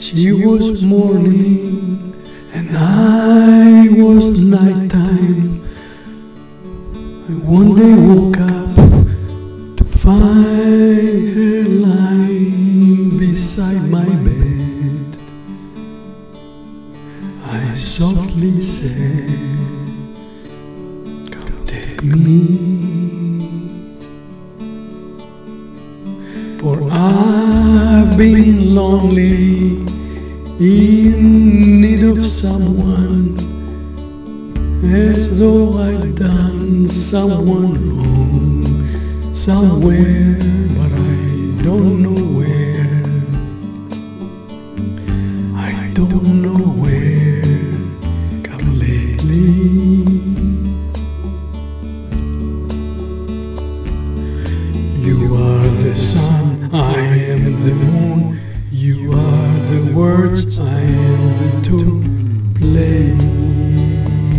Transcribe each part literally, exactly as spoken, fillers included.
She was morning and I was nighttime. I one day woke up to find her lying beside my bed. I softly said, "Come take me, for I've been lonely, in need of someone, as though I'd done someone wrong somewhere, but I don't know where. I don't know where. Come lately, you are the sun, I am the moon. You are the words, I am the tune. Play me.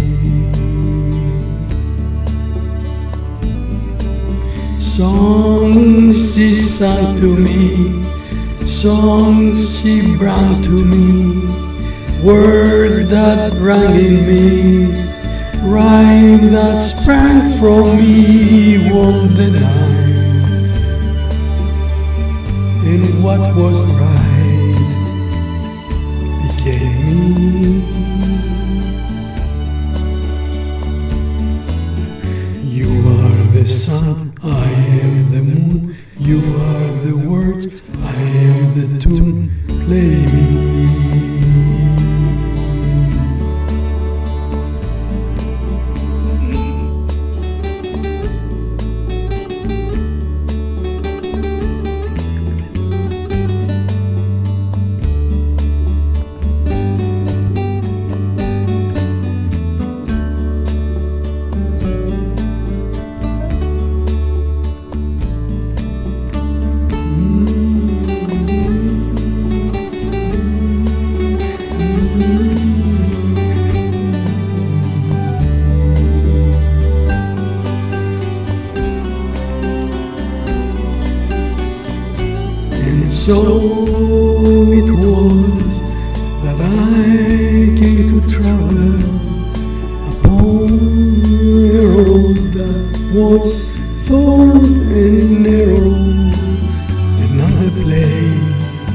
Songs she sang to me, songs she brought to me, words that rang in me, rhyme that sprang from me. Warmed the night, and what was right became me. You are the sun, I am the moon. You are the words, I am the tune. Play me. So it was that I came to travel upon a road that was thorn and narrow. Another place,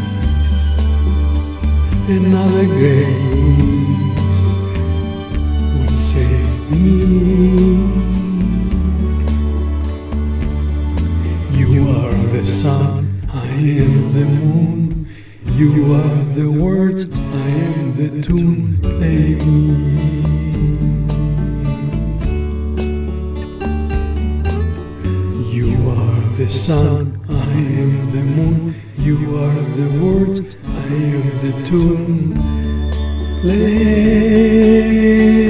another grace would save me. You are the sun, I am the moon. You are the words, I am the tune. Play me. You are the sun, I am the moon. You are the words, I am the tune. Play